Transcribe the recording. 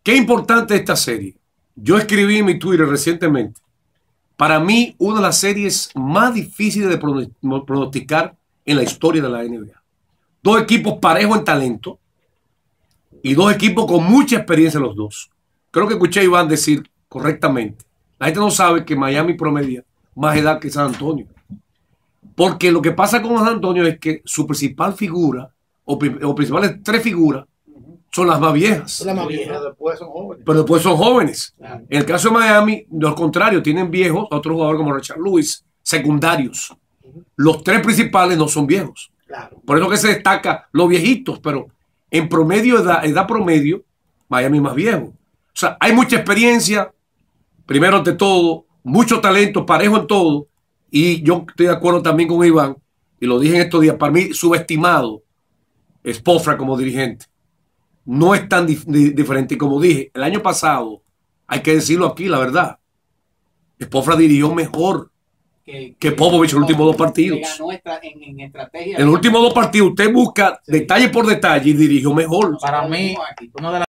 Qué importante esta serie. Yo escribí en mi Twitter recientemente. Para mí, una de las series más difíciles de pronosticar en la historia de la NBA. Dos equipos parejos en talento y dos equipos con mucha experiencia los dos. Creo que escuché a Iván decir correctamente. La gente no sabe que Miami promedia más edad que San Antonio. Porque lo que pasa con San Antonio es que su principal figura, o principales tres figuras, son las más viejas. Son las más viejas. Pero después son jóvenes. Pero después son jóvenes. Claro. En el caso de Miami, al contrario, tienen viejos, otros jugadores como Richard Lewis, secundarios. Los tres principales no son viejos. Claro. Por eso que se destaca los viejitos, pero en promedio, edad promedio, Miami es más viejo. O sea, hay mucha experiencia, primero ante todo, mucho talento, parejo en todo. Y yo estoy de acuerdo también con Iván, y lo dije en estos días, para mí subestimado Spoelstra como dirigente. No es tan diferente. Y como dije, el año pasado, hay que decirlo aquí, la verdad, Spoelstra dirigió mejor que Popovich en los últimos dos partidos. Ganó en estrategia. En los últimos dos partidos, usted busca detalle por detalle y dirigió mejor. Para mí, una de las